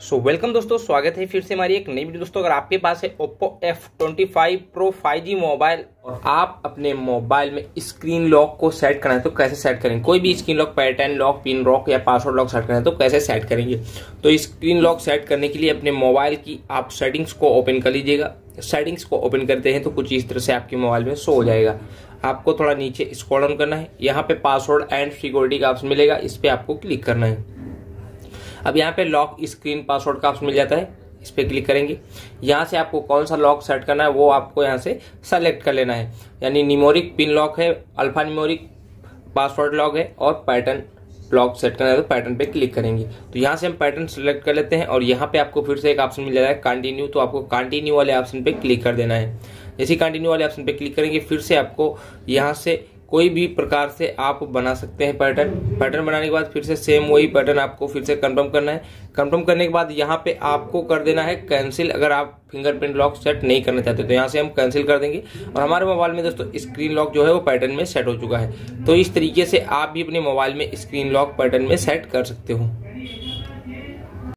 Welcome दोस्तों, स्वागत है फिर से हमारी एक नई वीडियो। दोस्तों अगर आपके पास है Oppo F25 Pro 5G mobile और आप अपने मोबाइल में स्क्रीन लॉक को सेट करना है तो कैसे सेट करेंगे। कोई भी screen lock, pattern lock, pin lock या पासवर्ड लॉक सेट करना है तो कैसे सेट करेंगे। तो स्क्रीन लॉक सेट करने के लिए अपने मोबाइल की आप सेटिंग्स को ओपन कर लीजिएगा। सेटिंग्स को ओपन करते हैं तो कुछ इस तरह से आपके मोबाइल में शो हो जाएगा। आपको थोड़ा नीचे स्क्रॉल डाउन करना है, यहाँ पे पासवर्ड एंड सिक्योरिटी का ऑप्शन मिलेगा, इस पर आपको क्लिक करना है। अब यहाँ पे लॉक स्क्रीन पासवर्ड का ऑप्शन मिल जाता है, इस पर क्लिक करेंगे। यहाँ से आपको कौन सा लॉक सेट करना है वो आपको यहाँ से सेलेक्ट कर लेना है। यानी न्यूमेरिक पिन लॉक है, अल्फा न्यूमेरिक पासवर्ड लॉक है और पैटर्न लॉक सेट करना है तो पैटर्न पे क्लिक करेंगे। तो यहाँ से हम पैटर्न सेलेक्ट कर लेते हैं और यहाँ पे आपको फिर से एक ऑप्शन मिल जाता है कंटिन्यू, तो आपको कंटिन्यू वाले ऑप्शन पे क्लिक कर देना है। जैसे कंटिन्यू वाले ऑप्शन पे क्लिक करेंगे फिर से आपको यहाँ से कोई भी प्रकार से आप बना सकते हैं पैटर्न बनाने के बाद फिर से सेम वही पैटर्न आपको फिर से कंफर्म करना है। कंफर्म करने के बाद यहाँ पे आपको कर देना है कैंसिल। अगर आप फिंगरप्रिंट लॉक सेट नहीं करना चाहते तो यहाँ से हम कैंसिल कर देंगे और हमारे मोबाइल में दोस्तों स्क्रीन लॉक जो है वो पैटर्न में सेट हो चुका है। तो इस तरीके से आप भी अपने मोबाइल में स्क्रीन लॉक पैटर्न में सेट कर सकते हो।